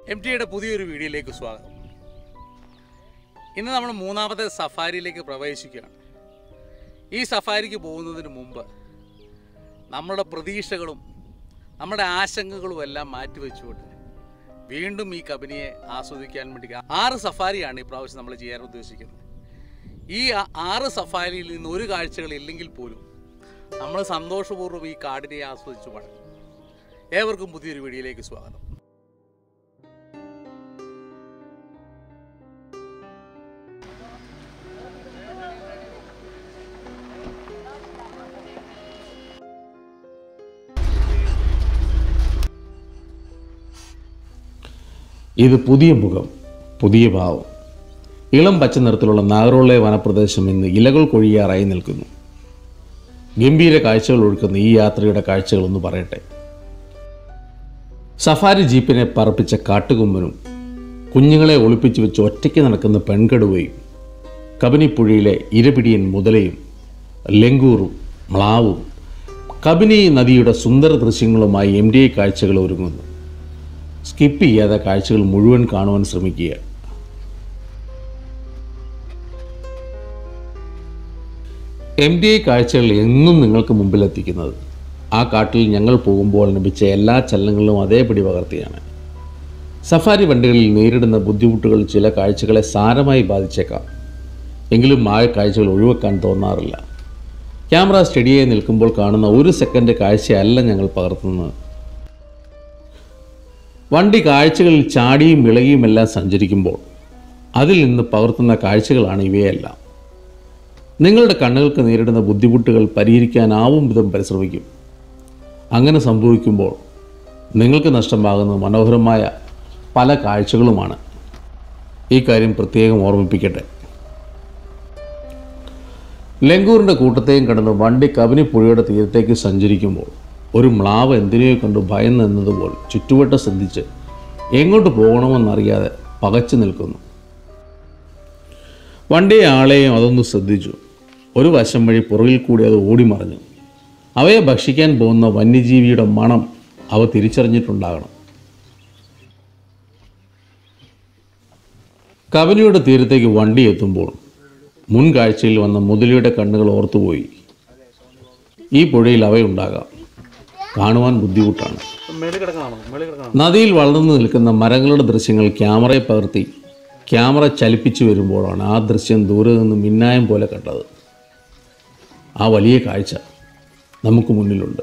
MTയുടെ പുതിയൊരു വീഡിയോയിലേക്ക് സ്വാഗതം. ഇന്ന് നമ്മൾ മൂന്നാമത്തെ സഫാരിയിലേക്ക് പ്രവേശിക്കുകയാണ്. ഈ സഫാരിക്ക് പോകുന്നതിന് മുമ്പ് നമ്മുടെ പ്രതീക്ഷകളും നമ്മുടെ ആശങ്കകളും എല്ലാം മാറ്റിവെച്ചുകൊണ്ട് വീണ്ടും ഈ കബനിയെ ആസ്വദിക്കാൻ വേണ്ടി 6 സഫാരിയാണ് ഈ പ്രാവശ്യം നമ്മൾ ചെയ്യാൻ ഉദ്ദേശിക്കുന്നത്. ഈ 6 സഫാരിയിൽ നിന്ന് ഒരു കാഴ്ചകളില്ലെങ്കിൽ പോലും നമ്മൾ സന്തോഷപൂർവ്വം ഈ കാടിനെ ആസ്വദിച്ചു മടങ്ങും. ഏവർക്കും പുതിയൊരു വീഡിയോയിലേക്ക് സ്വാഗതം. ഇത് പുതിയ മുഖം, പുതിയ ഭാവം. ഇളം പച്ച നിറത്തിലുള്ള നാഗർഹോളെ വനപ്രദേശം ഇന്ന് ഇലകൾ കൊഴിയാറായി നിൽക്കുന്നു. ഗംഭീര കാഴ്ചകൾ ഒഴുക്കുന്ന ഈ യാത്രയുടെ കാഴ്ചകളൊന്ന് പറയട്ടെ. സഫാരി ജീപ്പിനെ പറപ്പിച്ച കാട്ടുകൊമ്പനും കുഞ്ഞുങ്ങളെ ഒളിപ്പിച്ചു വെച്ച് ഒറ്റയ്ക്ക് നടക്കുന്ന പെൺകടുവയും കബനിപ്പുഴയിലെ ഇരപിടിയൻ മുതലയും ലെങ്കൂറും മ്ലാവും കബനി നദിയുടെ സുന്ദര ദൃശ്യങ്ങളുമായി MDA കാഴ്ചകൾ ഒരുങ്ങുന്നു. സ്കിപ്പ് ചെയ്യാതെ കാഴ്ചകൾ മുഴുവൻ കാണുവാൻ ശ്രമിക്കുക. MDA കാഴ്ചകൾ എന്നും നിങ്ങൾക്ക് മുമ്പിലെത്തിക്കുന്നത് ആ കാട്ടിൽ ഞങ്ങൾ പോകുമ്പോൾ ലഭിച്ച എല്ലാ ചലനങ്ങളും അതേപടി പകർത്തിയാണ്. സഫാരി വണ്ടികളിൽ നേരിടുന്ന ബുദ്ധിമുട്ടുകൾ ചില കാഴ്ചകളെ സാരമായി ബാധിച്ചേക്കാം. എങ്കിലും ആ കാഴ്ചകൾ ഒഴിവാക്കാൻ തോന്നാറില്ല. ക്യാമറ സ്റ്റഡിയായി നിൽക്കുമ്പോൾ കാണുന്ന ഒരു സെക്കൻഡ് കാഴ്ചയല്ല ഞങ്ങൾ പകർത്തുന്നത്. വണ്ടി കാഴ്ചകളിൽ ചാടിയും വിളകിയുമെല്ലാം സഞ്ചരിക്കുമ്പോൾ അതിൽ നിന്ന് പകർത്തുന്ന കാഴ്ചകളാണ് ഇവയെല്ലാം. നിങ്ങളുടെ കണ്ണുകൾക്ക് നേരിടുന്ന ബുദ്ധിമുട്ടുകൾ പരിഹരിക്കാനാവും വിധം പരിശ്രമിക്കും. അങ്ങനെ സംഭവിക്കുമ്പോൾ നിങ്ങൾക്ക് നഷ്ടമാകുന്ന മനോഹരമായ പല കാഴ്ചകളുമാണ്. ഈ കാര്യം പ്രത്യേകം ഓർമ്മിപ്പിക്കട്ടെ. ലെങ്കൂറിൻ്റെ കൂട്ടത്തെയും കടന്ന് വണ്ടി കബനി പുഴയുടെ തീരത്തേക്ക് സഞ്ചരിക്കുമ്പോൾ ഒരു മ്ലാവ് എന്തിനെയോ കണ്ടു ഭയന്ന് എന്നതുപോലെ ചുറ്റുവട്ടം ശ്രദ്ധിച്ച് എങ്ങോട്ട് പോകണമെന്നറിയാതെ പകച്ചു നിൽക്കുന്നു. വണ്ടിയെ ആളെയും അതൊന്ന് ശ്രദ്ധിച്ചു. ഒരു വശം വഴി പുറകിൽ കൂടി അത് ഓടിമറിഞ്ഞു. അവയെ ഭക്ഷിക്കാൻ പോകുന്ന വന്യജീവിയുടെ മണം അവ തിരിച്ചറിഞ്ഞിട്ടുണ്ടാകണം. കബനിയുടെ തീരത്തേക്ക് വണ്ടി എത്തുമ്പോൾ മുൻകാഴ്ചയിൽ വന്ന മുതലയുടെ കണ്ണുകൾ ഓർത്തുപോയി. ഈ പുഴയിൽ അവയുണ്ടാകാം. കാണുവാൻ ബുദ്ധിമുട്ടാണ്. നദിയിൽ വളർന്നു നിൽക്കുന്ന മരങ്ങളുടെ ദൃശ്യങ്ങൾ ക്യാമറയെ പകർത്തി ക്യാമറ ചലിപ്പിച്ചു വരുമ്പോഴാണ് ആ ദൃശ്യം ദൂരെ നിന്ന് മിന്നായം പോലെ കണ്ടത്. ആ വലിയ കാഴ്ച നമുക്ക് മുന്നിലുണ്ട്.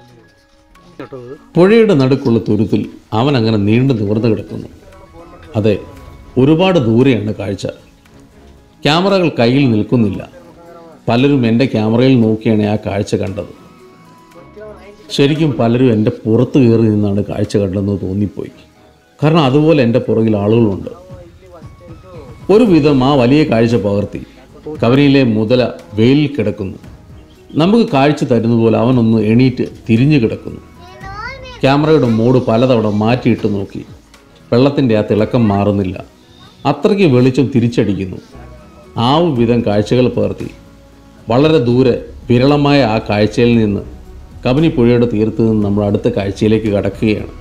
പുഴയുടെ നടുക്കുള്ള തുരുത്തിൽ അവൻ അങ്ങനെ നീണ്ടു നിവർന്നു കിടക്കുന്നു. അതെ, ഒരുപാട് ദൂരെയാണ് കാഴ്ച. ക്യാമറകൾ കയ്യിൽ നിൽക്കുന്നില്ല. പലരും എൻ്റെ ക്യാമറയിൽ നോക്കിയാണ് ആ കാഴ്ച കണ്ടത്. ശരിക്കും പലരും എൻ്റെ പുറത്ത് കയറി നിന്നാണ് കാഴ്ച കണ്ടതെന്ന് തോന്നിപ്പോയി. കാരണം അതുപോലെ എൻ്റെ പുറകിൽ ആളുകളുണ്ട്. ഒരുവിധം ആ വലിയ കാഴ്ച പകർത്തി. കബനിയിലെ മുതല വെയിലിൽ കിടക്കുന്നു. നമുക്ക് കാഴ്ച തരുന്നതുപോലെ അവനൊന്ന് എണീറ്റ് തിരിഞ്ഞു കിടക്കുന്നു. ക്യാമറയുടെ മോഡ് പലതവണ മാറ്റിയിട്ട് നോക്കി. വെള്ളത്തിൻ്റെ ആ തിളക്കം മാറുന്നില്ല. അത്രയ്ക്ക് വെളിച്ചം തിരിച്ചടിക്കുന്നു. ആ വിധം കാഴ്ചകൾ പകർത്തി വളരെ ദൂരെ വിരളമായ ആ കാഴ്ചയിൽ നിന്ന് കബനി പുഴയുടെ തീരത്ത് നിന്ന് നമ്മൾ അടുത്ത കാഴ്ചയിലേക്ക് കടക്കുകയാണ്.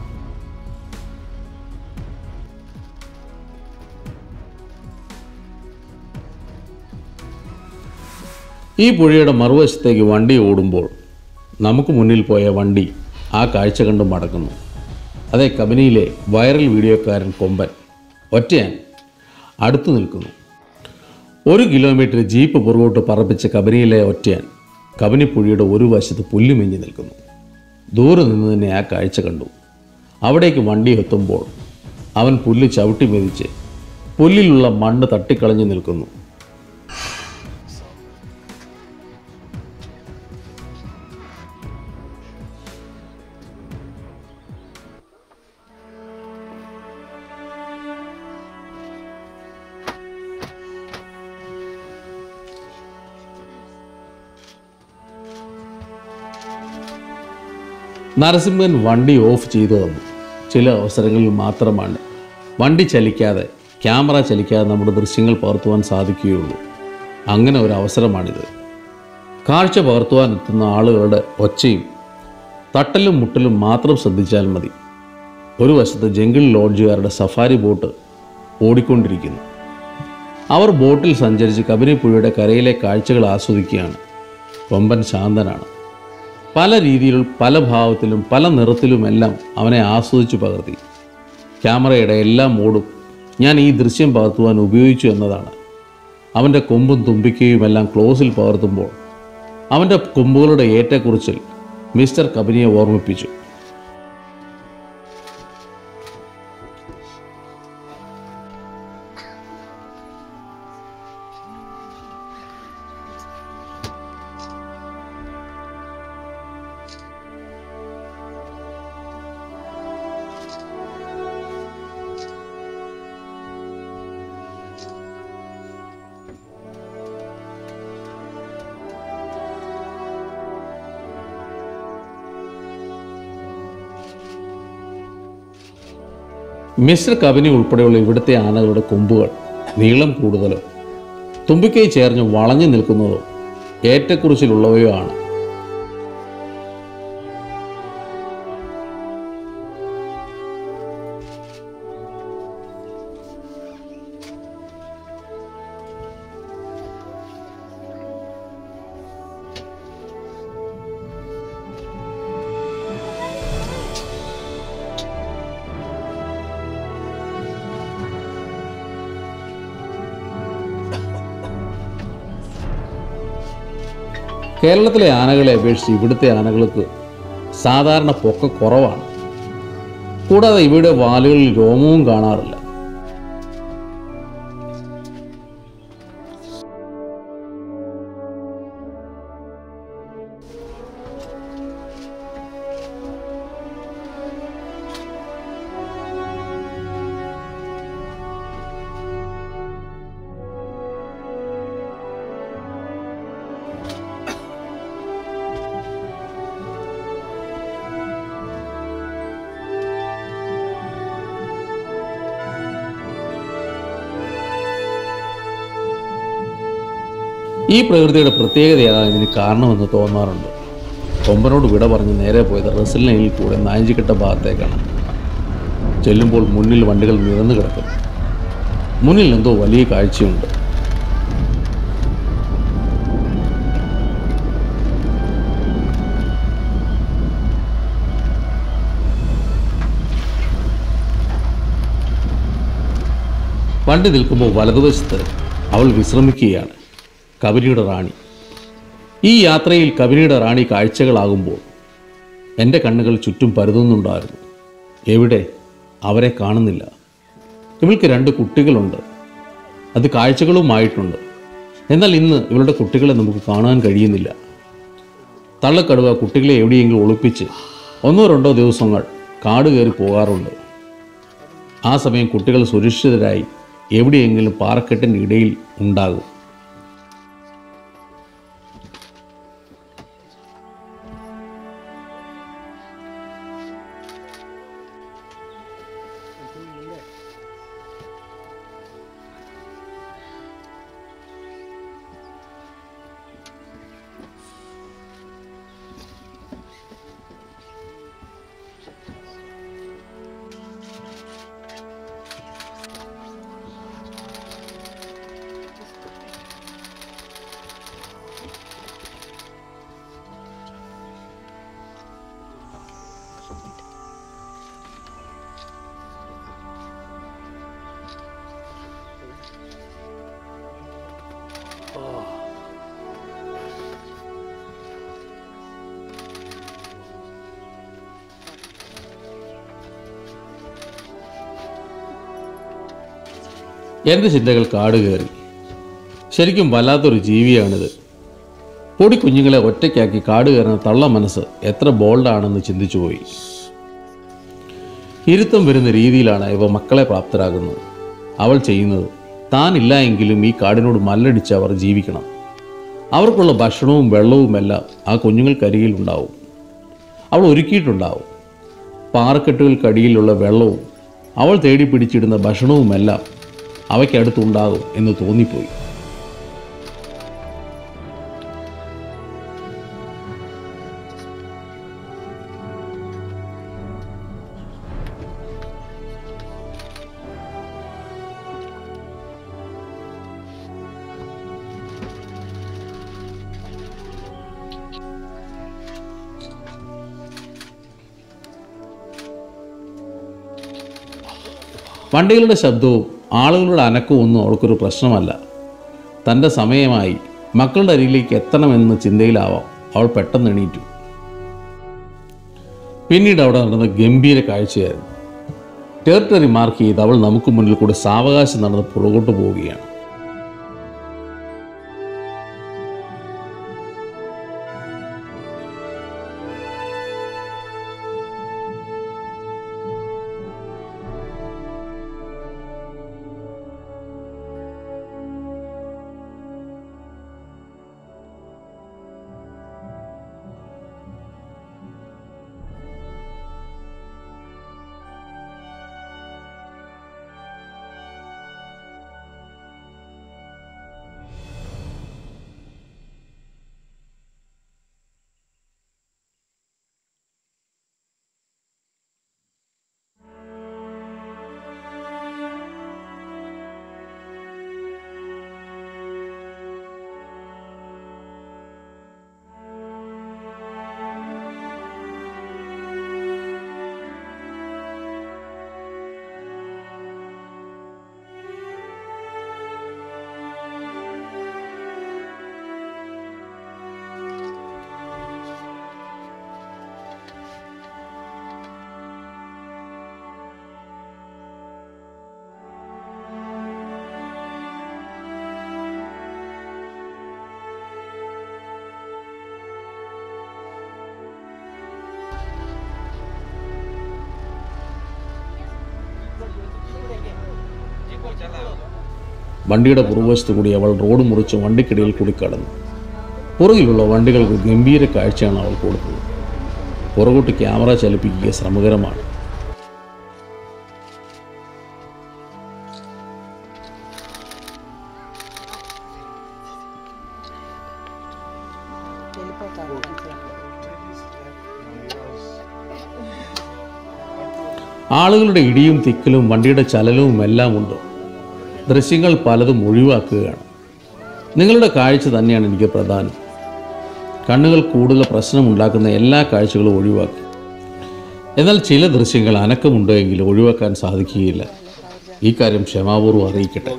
ഈ പുഴയുടെ മറുവശത്തേക്ക് വണ്ടി ഓടുമ്പോൾ നമുക്ക് മുന്നിൽ പോയ വണ്ടി ആ കാഴ്ച കണ്ട് മടക്കുന്നു. അതേ, കബനിയിലെ വൈറൽ വീഡിയോക്കാരൻ കൊമ്പൻ ഒറ്റയാൻ അടുത്തു നിൽക്കുന്നു. 1 കിലോമീറ്റർ ജീപ്പ് പുറകോട്ട് പറപ്പിച്ച കബനിയിലെ ഒറ്റയാൻ കബനിപ്പുഴയുടെ ഒരു വശത്ത് പുല്ലുമെഞ്ഞ് നിൽക്കുന്നു. ദൂരെ നിന്ന് തന്നെ ആ കാഴ്ച കണ്ടു. അവിടേക്ക് വണ്ടി എത്തുമ്പോൾ അവൻ പുല്ല് ചവിട്ടി മെതിച്ച് പുല്ലിലുള്ള മണ്ണ് തട്ടിക്കളഞ്ഞു നിൽക്കുന്നു. നരസിംഹൻ വണ്ടി ഓഫ് ചെയ്തു തന്നു. ചില അവസരങ്ങളിൽ മാത്രമാണ് വണ്ടി ചലിക്കാതെ, ക്യാമറ ചലിക്കാതെ നമ്മുടെ ദൃശ്യങ്ങൾ പകർത്തുവാൻ സാധിക്കുകയുള്ളൂ. അങ്ങനെ ഒരു അവസരമാണിത്. കാഴ്ച പകർത്തുവാനെത്തുന്ന ആളുകളുടെ ഒച്ചയും തട്ടലും മുട്ടലും മാത്രം ശ്രദ്ധിച്ചാൽ മതി. ഒരു വശത്ത് ജംഗിൾ ലോഡ്ജുകാരുടെ സഫാരി ബോട്ട് ഓടിക്കൊണ്ടിരിക്കുന്നു. അവർ ബോട്ടിൽ സഞ്ചരിച്ച് കബിനി പുഴയുടെ കരയിലെ കാഴ്ചകൾ ആസ്വദിക്കുകയാണ്. കൊമ്പൻ ശാന്തനാണ്. പല രീതിയിലും പല ഭാവത്തിലും പല നിറത്തിലുമെല്ലാം അവനെ ആസ്വദിച്ചു പകർത്തി. ക്യാമറയുടെ എല്ലാ മോഡും ഞാൻ ഈ ദൃശ്യം പകർത്തുവാൻ ഉപയോഗിച്ചു എന്നതാണ്. അവൻ്റെ കൊമ്പും തുമ്പിക്കയുമെല്ലാം ക്ലോസിൽ പകർത്തുമ്പോൾ അവൻ്റെ കൊമ്പുകളുടെ ഏറ്റക്കുറിച്ചിൽ മിസ്റ്റർ കബിനിയെ ഓർമ്മിപ്പിച്ചു. മിസ്റ്റർ കബിനി ഉൾപ്പെടെയുള്ള ഇവിടുത്തെ ആനകളുടെ കൊമ്പുകൾ നീളം കൂടുതലോ തുമ്പിക്കൈ ചേർന്ന് വളഞ്ഞു നിൽക്കുന്നതോ ഏറ്റക്കുറിച്ചിലുള്ളവയോ ആണ്. കേരളത്തിലെ ആനകളെ അപേക്ഷിച്ച് ഇവിടുത്തെ ആനകൾക്ക് സാധാരണ പൊക്ക കുറവാണ്. കൂടാതെ ഇവയുടെ വാലുകളിൽ രോമവും കാണാറില്ല. ഈ പ്രകൃതിയുടെ പ്രത്യേകതയാണ് ഇതിന് കാരണമെന്ന് തോന്നാറുണ്ട്. കൊമ്പനോട് വിട പറഞ്ഞ് നേരെ പോയത് റെസിൽ ലൈനിൽ കൂടെ നായഞ്ചിക്കട്ട ഭാഗത്തേക്കാണ്. ചെല്ലുമ്പോൾ മുന്നിൽ വണ്ടികൾ നിരന്നു കിടക്കും. മുന്നിൽ എന്തോ വലിയ കാഴ്ചയുണ്ട്. വണ്ടി നിൽക്കുമ്പോൾ വലതുവശത്ത് അവൾ വിശ്രമിക്കുകയാണ്. കബിനിയുടെ റാണി. ഈ യാത്രയിൽ കബിനിയുടെ റാണി കാഴ്ചകളാകുമ്പോൾ എൻ്റെ കണ്ണുകൾ ചുറ്റും പരതുന്നുണ്ടായിരുന്നു. എവിടെ? അവരെ കാണുന്നില്ല. ഇവൾക്ക് 2 കുട്ടികളുണ്ട്. അത് കാഴ്ചകളുമായിട്ടുണ്ട്. എന്നാൽ ഇന്ന് ഇവളുടെ കുട്ടികളെ നമുക്ക് കാണാൻ കഴിയുന്നില്ല. തള്ളക്കടുവ കുട്ടികളെ എവിടെയെങ്കിലും ഒളിപ്പിച്ച് 1-2 ദിവസങ്ങൾ കാട് കയറി പോകാറുണ്ട്. ആ സമയം കുട്ടികൾ സുരക്ഷിതരായി എവിടെയെങ്കിലും പാറക്കെട്ടിൻ്റെ ഇടയിൽ ഉണ്ടാകും. എൻ്റെ ചിന്തകൾ കാട് കയറി. ശരിക്കും വല്ലാത്തൊരു ജീവിയാണിത്. പൊടി കുഞ്ഞുങ്ങളെ ഒറ്റയ്ക്കാക്കി കാട് കയറുന്ന തള്ള മനസ്സ് എത്ര ബോൾഡാണെന്ന് ചിന്തിച്ചുപോയി. ഇരുത്തം വരുന്ന രീതിയിലാണ് ഇവ മക്കളെ പ്രാപ്തരാകുന്നത്. അവൾ ചെയ്യുന്നത് താനില്ല എങ്കിലും ഈ കാടിനോട് മല്ലടിച്ച് അവർ ജീവിക്കണം. അവർക്കുള്ള ഭക്ഷണവും വെള്ളവുമെല്ലാം ആ കുഞ്ഞുങ്ങൾക്കരികിൽ ഉണ്ടാവും. അവൾ ഒരുക്കിയിട്ടുണ്ടാവും. പാറക്കെട്ടുകൾക്കടിയിലുള്ള വെള്ളവും അവൾ തേടി പിടിച്ചിടുന്ന ഭക്ഷണവുമെല്ലാം അവയ്ക്കടുത്തുണ്ടാകും എന്ന് തോന്നിപ്പോയി. വണ്ടികളുടെ ശബ്ദവും ആളുകളുടെ അനക്കവും ഒന്നും അവൾക്കൊരു പ്രശ്നമല്ല. തൻ്റെ സമയമായി മക്കളുടെ അരികിലേക്ക് എത്തണമെന്ന ചിന്തയിലാവാം അവൾ പെട്ടെന്ന് എണീറ്റു. പിന്നീട് അവിടെ നടന്ന ഗംഭീര കാഴ്ചയായിരുന്നു. ടെറിട്ടറി മാർക്ക് ചെയ്ത് അവൾ നമുക്ക് മുന്നിൽ കൂടെ സാവകാശം നടന്ന് പുറകോട്ട് പോവുകയാണ്. വണ്ടിയുടെ പുറകുവശത്തു കൂടി അവൾ റോഡ് മുറിച്ച് വണ്ടിക്കിടയിൽ കൂടി കടന്നു. പുറകിലുള്ള വണ്ടികൾക്ക് ഗംഭീര കാഴ്ചയാണ് അവൾ കൊടുത്തത്. പുറകോട്ട് ക്യാമറ ചലിപ്പിക്കുക ശ്രമകരമാണ്. ആളുകളുടെ ഇടിയും തിക്കലും വണ്ടിയുടെ ചലനവും എല്ലാം ഉണ്ട്. ദൃശ്യങ്ങൾ പലതും ഒഴിവാക്കുകയാണ്. നിങ്ങളുടെ കാഴ്ച തന്നെയാണ് എനിക്ക് പ്രധാനം. കണ്ണുകൾ കൂടുതൽ പ്രശ്നമുണ്ടാക്കുന്ന എല്ലാ കാഴ്ചകളും ഒഴിവാക്കി. എന്നാൽ ചില ദൃശ്യങ്ങൾ അനക്കമുണ്ടെങ്കിൽ ഒഴിവാക്കാൻ സാധിക്കുകയില്ല. ഈ കാര്യം ക്ഷമാപൂർവ്വം അറിയിക്കട്ടെ.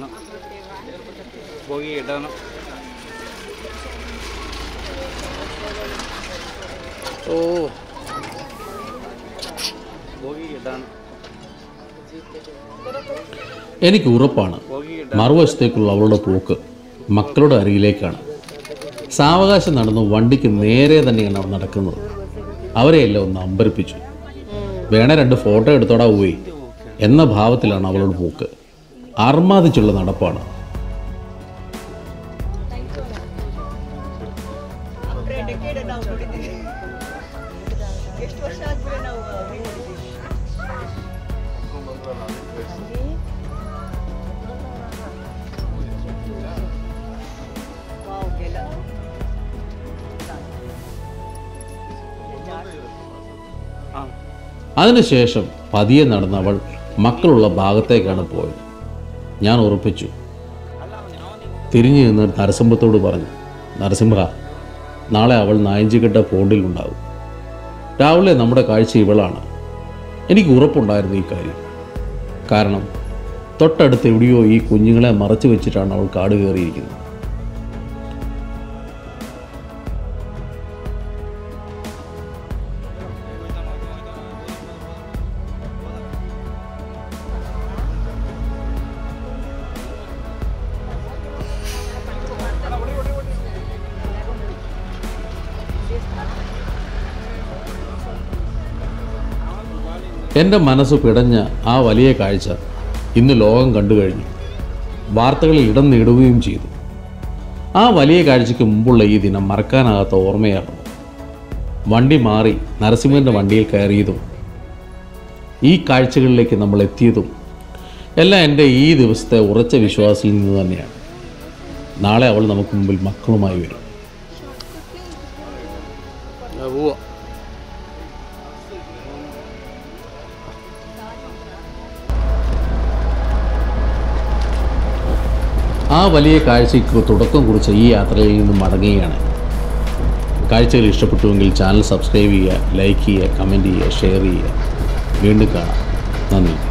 എനിക്ക് ഉറപ്പാണ് മറുവശത്തേക്കുള്ള അവളുടെ പോക്ക് മക്കളുടെ അരികിലേക്കാണ്. സാവകാശം നടന്നു വണ്ടിക്ക് നേരെ തന്നെയാണ് അവർ നടക്കുന്നത്. അവരെയെല്ലാം ഒന്ന് അമ്പരിപ്പിച്ചു. വേണേ 2 ഫോട്ടോ എടുത്തോടാ പോയി എന്ന ഭാവത്തിലാണ് അവളുടെ പോക്ക്. അർമാദിച്ചുള്ള നടപ്പാണ്. അതിനുശേഷം പതിയെ നടന്ന് അവൾ മക്കളുള്ള ഭാഗത്തേക്കാണ് പോയത്. ഞാൻ ഉറപ്പിച്ചു. തിരിഞ്ഞു നിന്ന് നരസിംഹത്തോട് പറഞ്ഞു, നരസിംഹ, നാളെ അവൾ നായഞ്ചിക്കട്ട ഫോണ്ടിലുണ്ടാകും. രാവിലെ നമ്മുടെ കാഴ്ച ഇവളാണ്. എനിക്ക് ഉറപ്പുണ്ടായിരുന്നു ഈ കാര്യം. കാരണം തൊട്ടടുത്ത് എവിടെയോ ഈ കുഞ്ഞുങ്ങളെ മറച്ചു വെച്ചിട്ടാണ് അവൾ കാട് കയറിയിരിക്കുന്നത്. എൻ്റെ മനസ്സ് പിടഞ്ഞ ആ വലിയ കാഴ്ച ഇന്ന് ലോകം കണ്ടു കഴിഞ്ഞു. വാർത്തകളിൽ ഇടം നേടുകയും ചെയ്തു. ആ വലിയ കാഴ്ചയ്ക്ക് മുമ്പുള്ള ഈ ദിനം മറക്കാനാകാത്ത ഓർമ്മയാകുന്നു. വണ്ടി മാറി നരസിംഹൻ്റെ വണ്ടിയിൽ കയറിയതും ഈ കാഴ്ചകളിലേക്ക് നമ്മൾ എത്തിയതും എല്ലാം എൻ്റെ ഈ ദിവസത്തെ ഉറച്ച വിശ്വാസത്തിൽ നിന്ന് തന്നെയാണ്. നാളെ അവൾ നമുക്ക് മുമ്പിൽ മക്കളുമായി വരും. ആ വലിയ കാഴ്ചയ്ക്ക് തുടക്കം കുറിച്ച ഈ യാത്രയിൽ നിന്ന് മടങ്ങുകയാണ്. കാഴ്ചകൾ ഇഷ്ടപ്പെട്ടുവെങ്കിൽ ചാനൽ സബ്സ്ക്രൈബ് ചെയ്യുക, ലൈക്ക് ചെയ്യുക, കമൻറ്റ് ചെയ്യുക, ഷെയർ ചെയ്യുക. വീണ്ടും കാണാം. നന്ദി.